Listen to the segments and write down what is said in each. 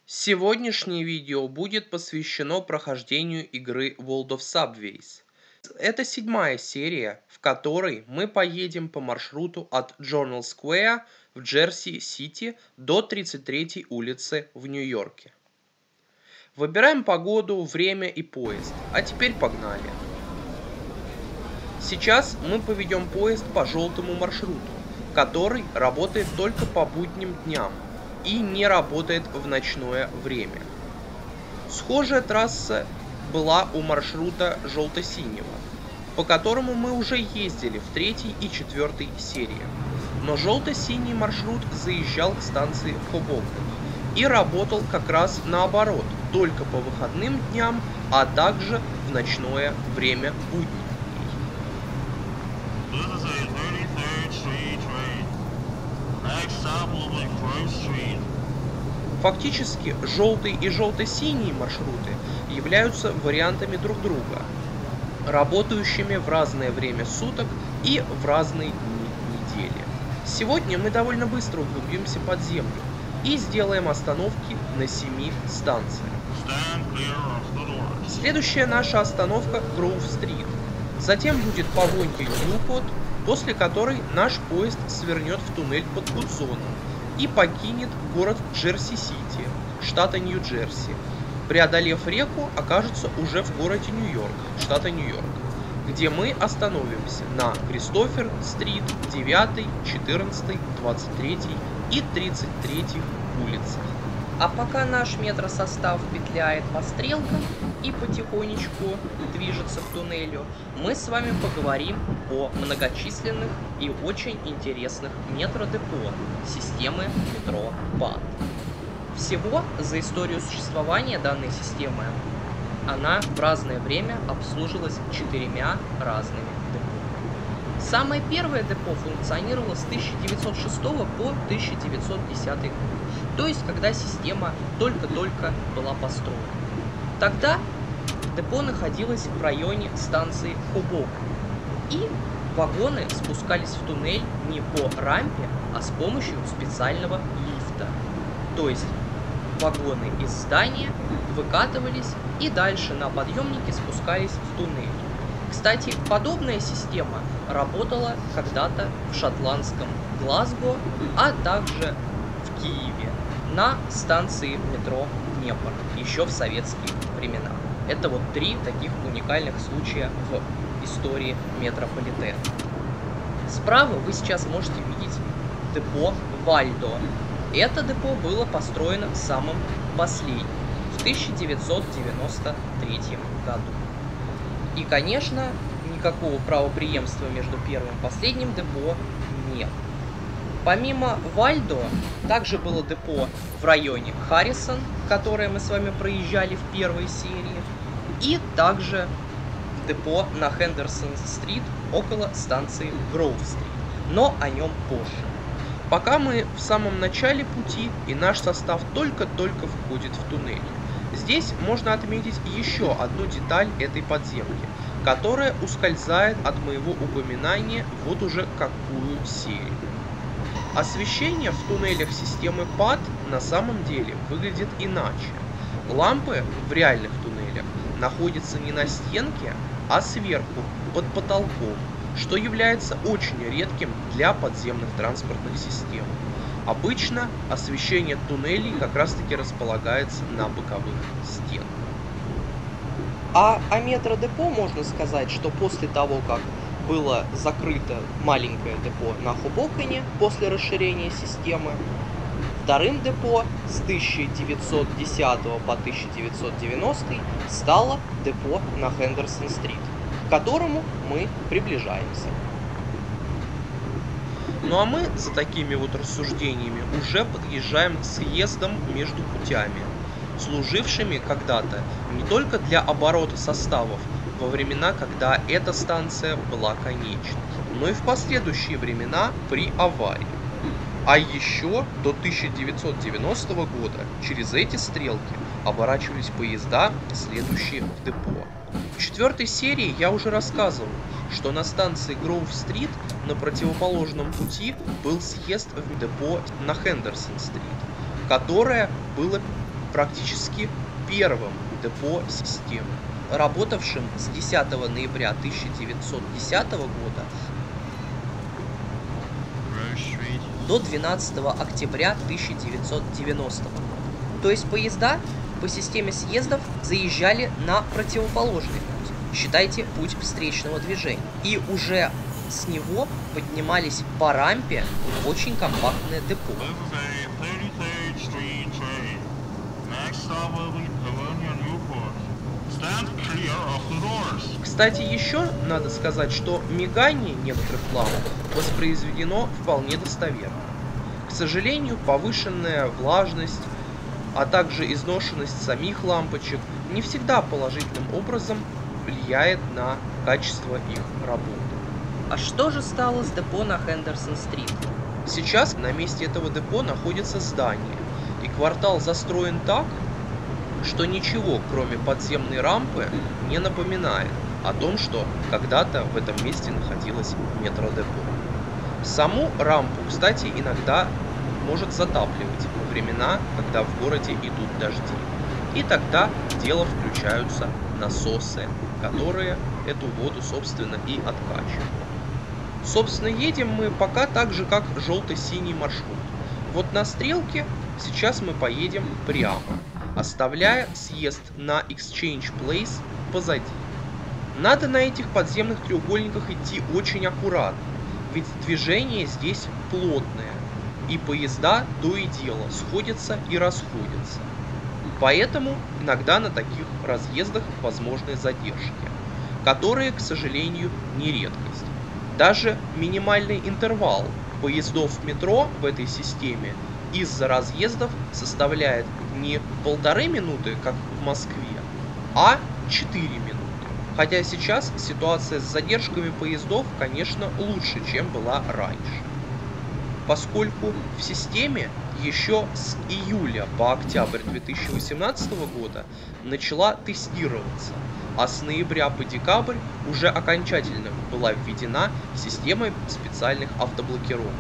Сегодняшнее видео будет посвящено прохождению игры World of Subways. Это 7-я серия, в которой мы поедем по маршруту от Journal Square в Джерси-Сити до 33-й улицы в Нью-Йорке. Выбираем погоду, время и поезд. А теперь погнали. Сейчас мы поведем поезд по желтому маршруту, который работает только по будним дням и не работает в ночное время. Схожая трасса была у маршрута желто-синего, по которому мы уже ездили в 3-й и 4-й сериях. Но желто-синий маршрут заезжал к станции Хобокен и работал как раз наоборот, только по выходным дням, а также в ночное время будней. Фактически, желтый и желто-синий маршруты являются вариантами друг друга, работающими в разное время суток и в разные дни недели. Сегодня мы довольно быстро углубимся под землю и сделаем остановки на 7 станциях. Следующая наша остановка Гроув-стрит. Затем будет Павонья Ньюпорт, после которой наш поезд свернет в туннель под Гудзоном и покинет город Джерси-Сити, штата Нью-Джерси. Преодолев реку, окажется уже в городе Нью-Йорк, штата Нью-Йорк, где мы остановимся на Кристофер-стрит, 9, 14, 23 и 33 улицах. А пока наш метросостав петляет по стрелкам и потихонечку движется к туннелю, мы с вами поговорим о многочисленных и очень интересных метродепо системы метро ПАТ. Всего за историю существования данной системы она в разное время обслужилась 4 разными депо. Самое первое депо функционировало с 1906 по 1910 год, то есть когда система только-только была построена. Тогда депо находилось в районе станции Хобокен, и вагоны спускались в туннель не по рампе, а с помощью специального лифта. То есть вагоны из здания выкатывались и дальше на подъемнике спускались в туннель. Кстати, подобная система работала когда-то в шотландском Глазго, а также в Киеве на станции метро Днепр еще в советские времена. Это вот 3 таких уникальных случая в истории метрополитена. Справа вы сейчас можете видеть депо Вальдо. Это депо было построено самым последним, в 1993 году. И, конечно, никакого правопреемства между первым и последним депо нет. Помимо Вальдо, также было депо в районе Харрисон, которое мы с вами проезжали в первой серии, и также депо на Хендерсон-стрит около станции Гроув-стрит, но о нем позже. Пока мы в самом начале пути, и наш состав только-только входит в туннель. Здесь можно отметить еще одну деталь этой подземки, которая ускользает от моего упоминания вот уже какую серию. Освещение в туннелях системы ПАТ на самом деле выглядит иначе. Лампы в реальных туннелях находятся не на стенке, а сверху, под потолком, что является очень редким для подземных транспортных систем. Обычно освещение туннелей как раз таки располагается на боковых стенах. А о метродепо можно сказать, что после того, как было закрыто маленькое депо на Хобокене после расширения системы, вторым депо с 1910 по 1990 стало депо на Хендерсон-стрит, к которому мы приближаемся. Ну а мы за такими вот рассуждениями уже подъезжаем к съездам между путями, служившими когда-то не только для оборота составов во времена, когда эта станция была конечной, но и в последующие времена при аварии. А еще до 1990 года через эти стрелки оборачивались поезда, следующие в депо. В 4-й серии я уже рассказывал, что на станции Гроув-стрит на противоположном пути был съезд в депо на Хендерсон-стрит, которое было практически первым депо системы, работавшим с 10 ноября 1910 года до 12 октября 1990 года. То есть поезда по системе съездов заезжали на противоположный путь, считайте, путь встречного движения, и уже с него поднимались по рампе в очень компактное депо. Кстати, еще надо сказать, что мигание некоторых ламп воспроизведено вполне достоверно. К сожалению, повышенная влажность, а также изношенность самих лампочек не всегда положительным образом влияет на качество их работы. А что же стало с депо на Хендерсон-стрит? Сейчас на месте этого депо находится здание, и квартал застроен так, что ничего, кроме подземной рампы, не напоминает о том, что когда-то в этом месте находилось метродепо. Саму рампу, кстати, иногда может затапливать во времена, когда в городе идут дожди. И тогда в дело включаются насосы, которые эту воду, собственно, и откачивают. Собственно, едем мы пока так же, как желто-синий маршрут. Вот на стрелке сейчас мы поедем прямо, оставляя съезд на Exchange Place позади. Надо на этих подземных треугольниках идти очень аккуратно, ведь движение здесь плотное, и поезда то и дело сходятся и расходятся. Поэтому иногда на таких разъездах возможны задержки, которые, к сожалению, не редкость. Даже минимальный интервал поездов в метро в этой системе из-за разъездов составляет не 1,5 минуты, как в Москве, а 4 минуты. Хотя сейчас ситуация с задержками поездов, конечно, лучше, чем была раньше. Поскольку в системе еще с июля по октябрь 2018 года начала тестироваться, а с ноября по декабрь уже окончательно была введена система специальных автоблокировок.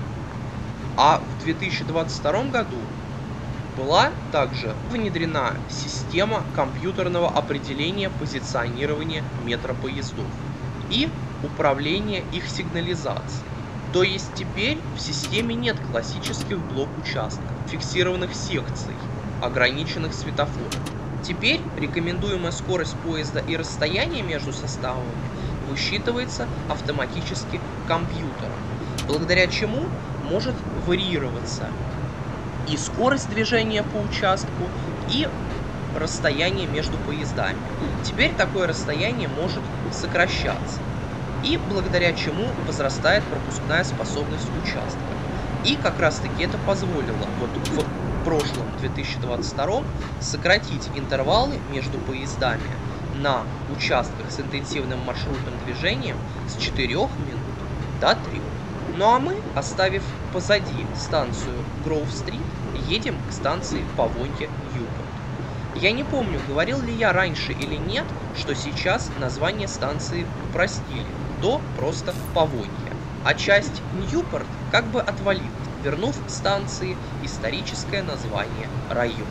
А в 2022 году была также внедрена система компьютерного определения позиционирования метропоездов и управления их сигнализацией. То есть теперь в системе нет классических блок-участков, фиксированных секций, ограниченных светофором. Теперь рекомендуемая скорость поезда и расстояние между составами высчитывается автоматически компьютером, благодаря чему может варьироваться и скорость движения по участку, и расстояние между поездами. Теперь такое расстояние может сокращаться, и благодаря чему возрастает пропускная способность участка. И как раз таки это позволило вот в прошлом 2022 сократить интервалы между поездами на участках с интенсивным маршрутным движением с 4 минут до 3. Ну а мы, оставив позади станцию Гроув-стрит, едем к станции Павонье-Ньюпорт. Я не помню, говорил ли я раньше или нет, что сейчас название станции упростили до просто Павонье, а часть Ньюпорт как бы отвалилась, вернув станции историческое название района.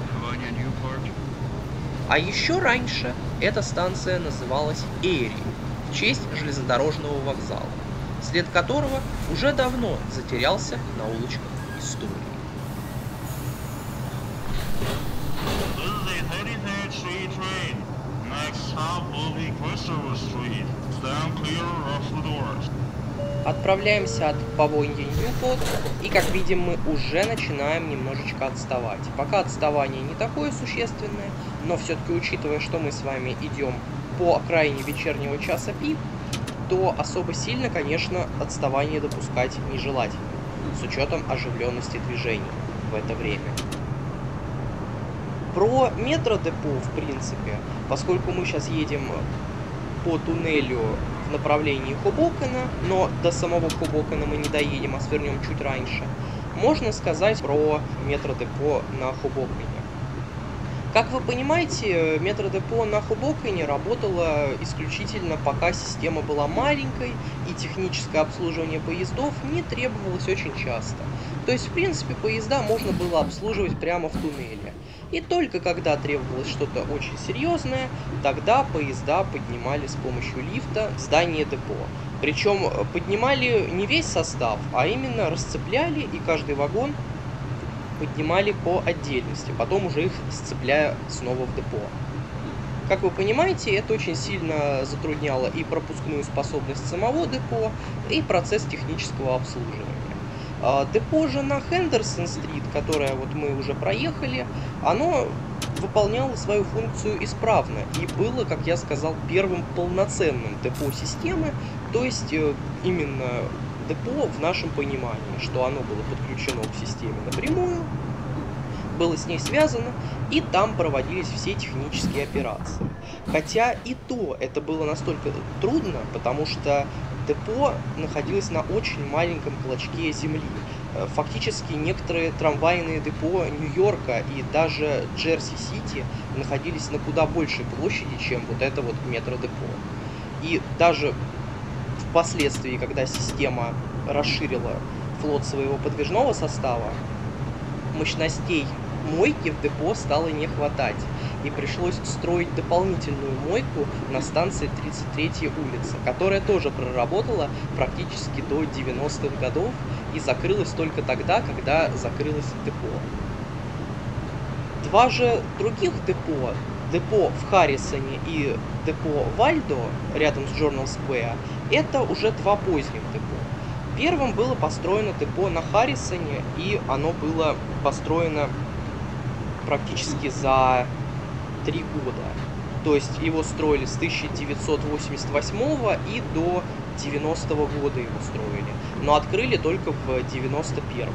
А еще раньше эта станция называлась Эри, в честь железнодорожного вокзала, след которого уже давно затерялся на улочках истории. Отправляемся от Павонье-Ньюпорт, и, как видим, мы уже начинаем немножечко отставать. Пока отставание не такое существенное, но все-таки, учитывая, что мы с вами идем по окраине вечернего часа пик, то особо сильно, конечно, отставание допускать нежелательно, с учетом оживленности движений в это время. Про метродепо, в принципе, поскольку мы сейчас едем по туннелю в направлении Хобокена, но до самого Хобокена мы не доедем, а свернем чуть раньше, можно сказать про метродепо на Хобокене. Как вы понимаете, метродепо на Хобокене работало исключительно пока система была маленькой и техническое обслуживание поездов не требовалось очень часто. То есть, в принципе, поезда можно было обслуживать прямо в туннеле. И только когда требовалось что-то очень серьезное, тогда поезда поднимали с помощью лифта в здание депо. Причем поднимали не весь состав, а именно расцепляли, и каждый вагон поднимали по отдельности, потом уже их сцепляя снова в депо. Как вы понимаете, это очень сильно затрудняло и пропускную способность самого депо, и процесс технического обслуживания. Депо же на Хендерсон-стрит, которое вот мы уже проехали, оно выполняло свою функцию исправно и было, как я сказал, первым полноценным депо системы, то есть именно депо в нашем понимании, что оно было подключено к системе напрямую, было с ней связано, и там проводились все технические операции. Хотя и то это было настолько трудно, потому что депо находилось на очень маленьком клочке земли. Фактически некоторые трамвайные депо Нью-Йорка и даже Джерси-Сити находились на куда большей площади, чем вот это вот метродепо. И даже впоследствии, когда система расширила флот своего подвижного состава, мощностей мойки в депо стало не хватать, и пришлось строить дополнительную мойку на станции 33-я улица, которая тоже проработала практически до 90-х годов и закрылась только тогда, когда закрылось депо. Два же других депо, депо в Харрисоне и депо Вальдо, рядом с Journal Square, это уже два поздних депо. Первым было построено депо на Харрисоне, и оно было построено практически за 3 года. То есть его строили с 1988 и до 90-го года его строили, но открыли только в 91-м.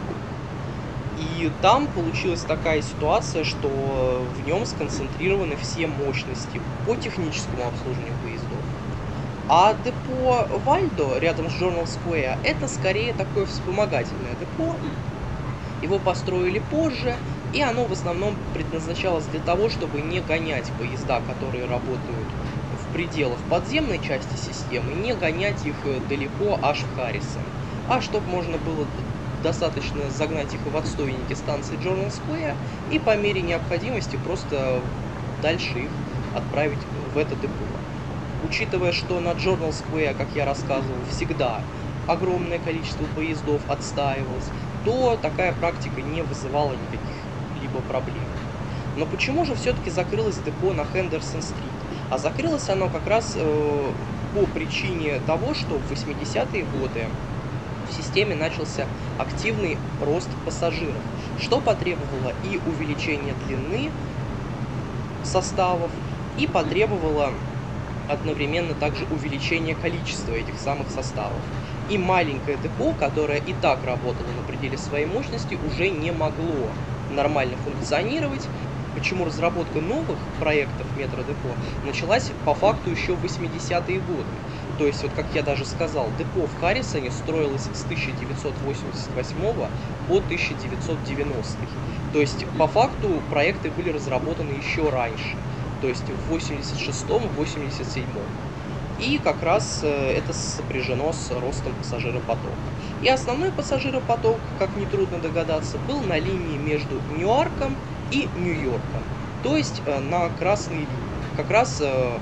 И там получилась такая ситуация, что в нем сконцентрированы все мощности по техническому обслуживанию поездов. А депо Вальдо рядом с Journal Square это скорее такое вспомогательное депо. Его построили позже, и оно в основном предназначалось для того, чтобы не гонять поезда, которые работают в пределах подземной части системы, не гонять их далеко аж в Харрисон, а чтобы можно было достаточно загнать их в отстойники станции Journal Square и по мере необходимости просто дальше их отправить в это депо. Учитывая, что на Journal Square, как я рассказывал, всегда огромное количество поездов отстаивалось, то такая практика не вызывала никаких-либо проблем. Но почему же все-таки закрылось депо на Хендерсон-стрит? А закрылось оно как раз по причине того, что в 80-е годы в системе начался активный рост пассажиров, что потребовало и увеличения длины составов, и потребовало одновременно также увеличение количества этих самых составов. И маленькое депо, которое и так работало на пределе своей мощности, уже не могло нормально функционировать, почему разработка новых проектов метродепо началась по факту еще в 80-е годы. То есть, вот как я даже сказал, депо в Харрисоне строилось с 1988 по 1990. То есть, по факту, проекты были разработаны еще раньше, то есть в 86-87. И как раз это сопряжено с ростом пассажиропотока. И основной пассажиропоток, как нетрудно догадаться, был на линии между Ньюарком и Нью-Йорком, то есть на красной линии, как раз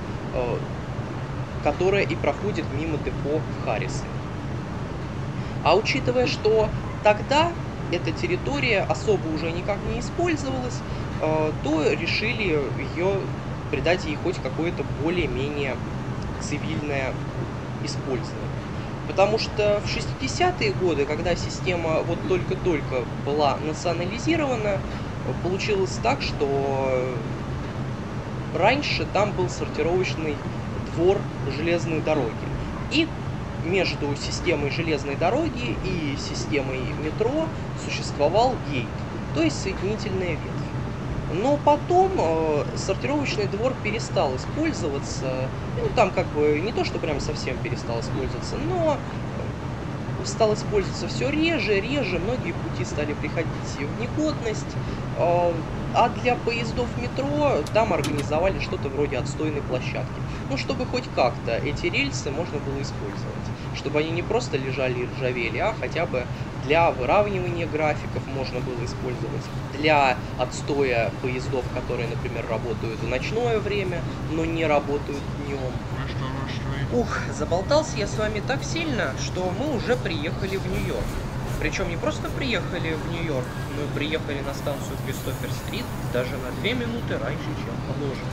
которая и проходит мимо депо в Харрисоне. А учитывая, что тогда эта территория особо уже никак не использовалась, то решили придать ей хоть какое-то более-менее цивильное использование. Потому что в 60-е годы, когда система вот только-только была национализирована, получилось так, что раньше там был сортировочный двор железной дороги. И между системой железной дороги и системой метро существовал гейт, то есть соединительная ветвь. Но потом сортировочный двор перестал использоваться, ну там как бы не то, что прям совсем перестал использоваться, но стал использоваться все реже, многие пути стали приходить в негодность, а для поездов метро там организовали что-то вроде отстойной площадки. Ну, чтобы хоть как-то эти рельсы можно было использовать, чтобы они не просто лежали и ржавели, а хотя бы для выравнивания графиков можно было использовать, для отстоя поездов, которые, например, работают в ночное время, но не работают днем. Ух, заболтался я с вами так сильно, что мы уже приехали в Нью-Йорк. Причем не просто приехали в Нью-Йорк, мы приехали на станцию Кристофер-стрит даже на 2 минуты раньше, чем положено.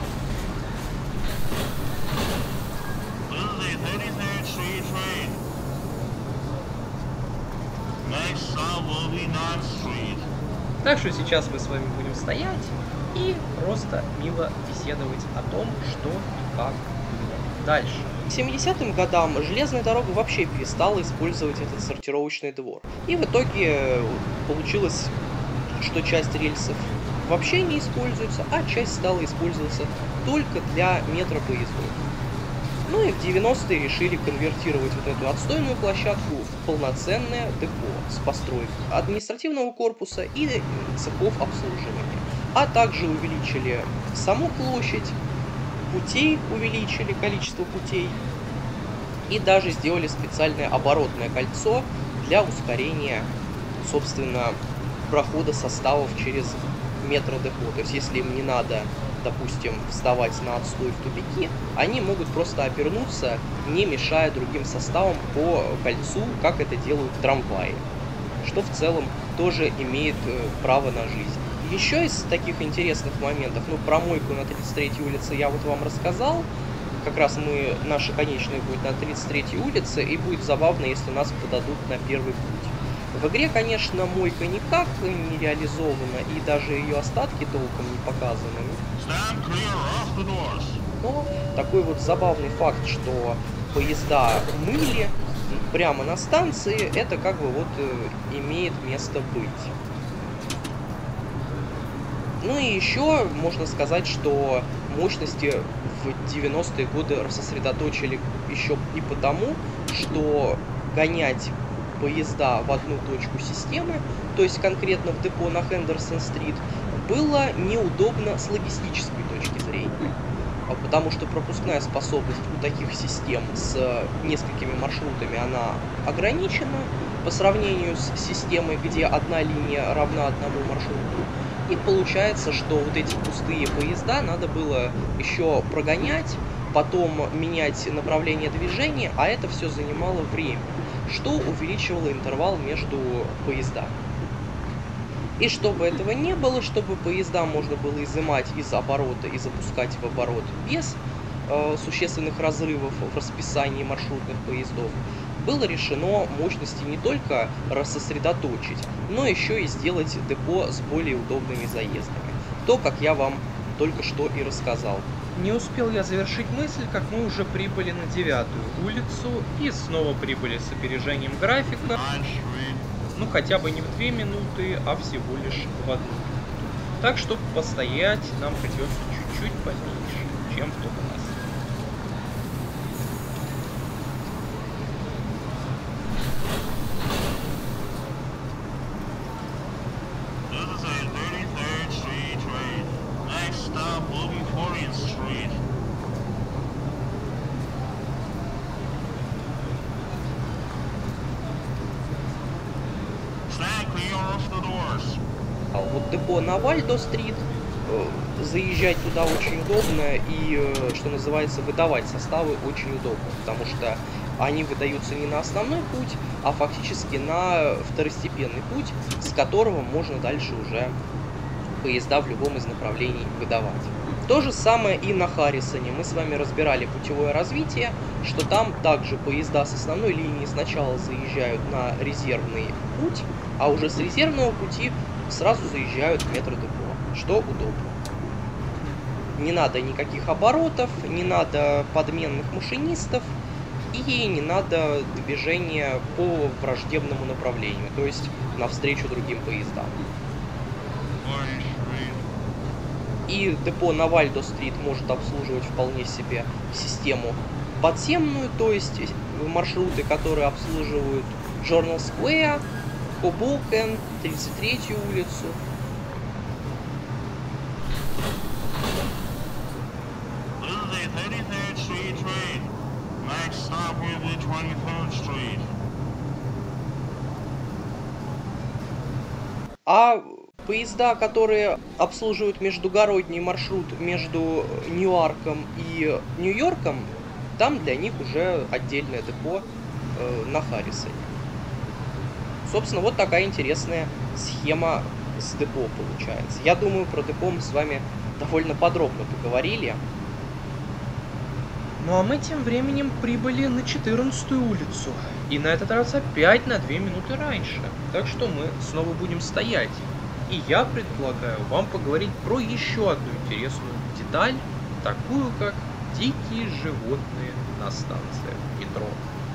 Так что сейчас мы с вами будем стоять и просто мило беседовать о том, что и как было дальше. К 70-м годам железная дорога вообще перестала использовать этот сортировочный двор. И в итоге получилось, что часть рельсов вообще не используется, а часть стала использоваться только для метропоездов. Ну и в 90-е решили конвертировать вот эту отстойную площадку в полноценное депо с постройкой административного корпуса и цехов обслуживания. А также увеличили саму площадь, путей увеличили, количество путей, и даже сделали специальное оборотное кольцо для ускорения, собственно, прохода составов через метродепо. То есть если им не надо, допустим, вставать на отстой в тупики, они могут просто обернуться, не мешая другим составам по кольцу, как это делают трамваи, что в целом тоже имеет право на жизнь. Еще из таких интересных моментов, ну, про мойку на 33-й улице я вот вам рассказал. Как раз наша конечная будет на 33-й улице, и будет забавно, если нас подадут на первый путь. В игре, конечно, мойка никак не реализована, и даже ее остатки толком не показаны. Но такой вот забавный факт, что поезда мыли прямо на станции, это как бы вот имеет место быть. Ну и еще можно сказать, что мощности в 90-е годы сосредоточили еще и потому, что гонять поезда в одну точку системы, то есть конкретно в депо на Хендерсон-стрит, было неудобно с логистической точки зрения. Потому что пропускная способность у таких систем с несколькими маршрутами, она ограничена по сравнению с системой, где одна линия равна одному маршруту. И получается, что вот эти пустые поезда надо было еще прогонять, потом менять направление движения, а это все занимало время, что увеличивало интервал между поездами. И чтобы этого не было, чтобы поезда можно было изымать из оборота и запускать в оборот без существенных разрывов в расписании маршрутных поездов, было решено мощности не только рассосредоточить, но еще и сделать депо с более удобными заездами. То, как я вам только что и рассказал. Не успел я завершить мысль, как мы уже прибыли на 9-ю улицу и снова прибыли с опережением графика. Ну, хотя бы не в 2 минуты, а всего лишь в 1 минуту. Так, чтобы постоять, нам придется чуть-чуть поменьше, чем в тот раз. А вот депо на Вальдо-стрит, заезжать туда очень удобно и, что называется, выдавать составы очень удобно, потому что они выдаются не на основной путь, а фактически на второстепенный путь, с которого можно дальше уже поезда в любом из направлений выдавать. То же самое и на Харрисоне. Мы с вами разбирали путевое развитие, что там также поезда с основной линии сначала заезжают на резервный путь, а уже с резервного пути сразу заезжают в метродепо, что удобно. Не надо никаких оборотов, не надо подменных машинистов и не надо движения по враждебному направлению, то есть навстречу другим поездам. И депо на Вальдо-стрит может обслуживать вполне себе систему подземную, то есть маршруты, которые обслуживают Journal Square, Hoboken, 33-ю улицу. А поезда, которые обслуживают междугородний маршрут между Ньюарком и Нью-Йорком, там для них уже отдельное депо на Харрисоне. Собственно, вот такая интересная схема с депо получается. Я думаю, про депо мы с вами довольно подробно поговорили. Ну а мы тем временем прибыли на 14-ю улицу. И на этот раз опять на 2 минуты раньше. Так что мы снова будем стоять. И я предлагаю вам поговорить про еще одну интересную деталь, такую как дикие животные на станциях метро.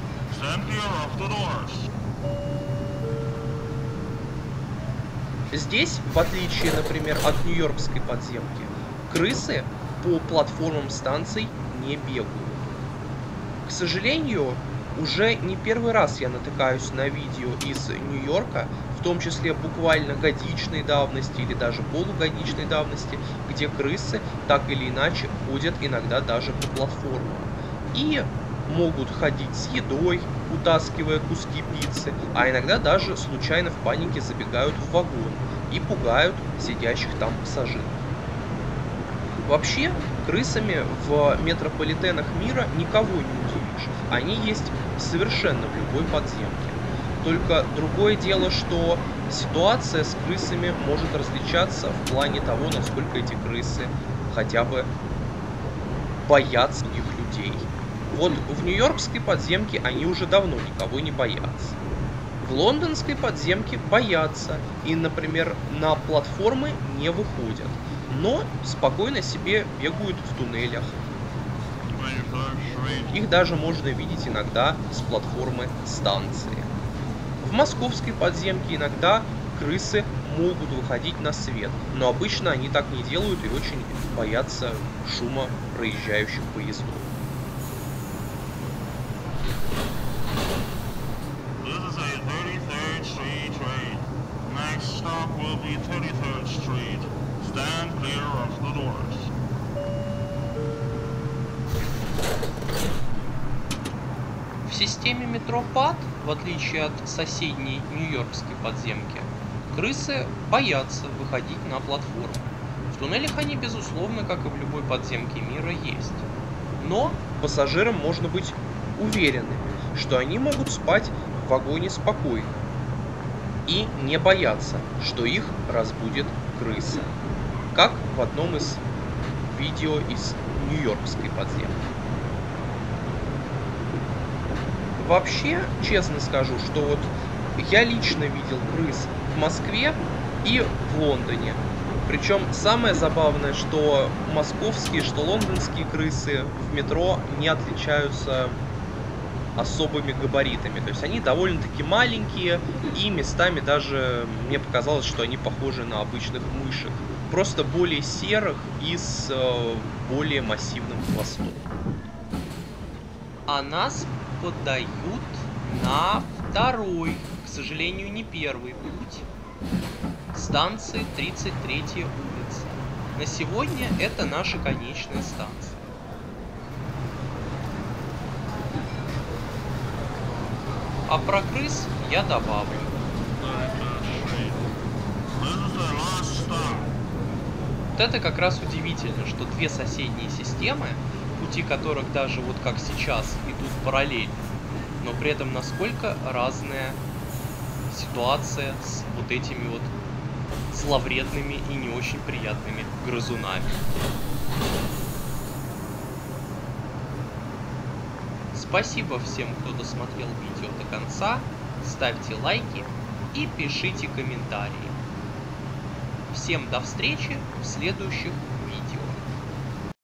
Здесь, в отличие, например, от нью-йоркской подземки, крысы по платформам станций не бегают. К сожалению, уже не первый раз я натыкаюсь на видео из Нью-Йорка, в том числе буквально годичной давности или даже полугодичной давности, где крысы так или иначе ходят иногда даже по платформам. И могут ходить с едой, утаскивая куски пиццы, а иногда даже случайно в панике забегают в вагон и пугают сидящих там пассажиров. Вообще, крысами в метрополитенах мира никого не удивишь. Они есть совершенно в любой подземке. Только другое дело, что ситуация с крысами может различаться в плане того, насколько эти крысы хотя бы боятся других людей. Вот в нью-йоркской подземке они уже давно никого не боятся. В лондонской подземке боятся и, например, на платформы не выходят, но спокойно себе бегают в туннелях. Их даже можно видеть иногда с платформы станции. В московской подземке иногда крысы могут выходить на свет, но обычно они так не делают и очень боятся шума проезжающих поездов. В системе метро ПАД, в отличие от соседней нью-йоркской подземки, крысы боятся выходить на платформу. В туннелях они, безусловно, как и в любой подземке мира, есть. Но Пассажирам можно быть уверенными, что они могут спать в вагоне спокойно и не бояться, что их разбудит крыса, как в одном из видео из нью-йоркской подземки. Вообще, честно скажу, что вот я лично видел крыс в Москве и в Лондоне. Причем самое забавное, что московские, что лондонские крысы в метро не отличаются особыми габаритами. То есть они довольно-таки маленькие, и местами даже мне показалось, что они похожи на обычных мышек. Просто более серых и с более массивным хвостом. а нас подают на второй, к сожалению, не первый путь станции 33-я улица. На сегодня это наша конечная станция. А про крыс я добавлю. Вот это как раз удивительно, что две соседние системы, пути которых даже вот как сейчас идут параллельно, но при этом насколько разная ситуация с вот этими вот зловредными и не очень приятными грызунами. Спасибо всем, кто досмотрел видео до конца, ставьте лайки и пишите комментарии. Всем до встречи в следующих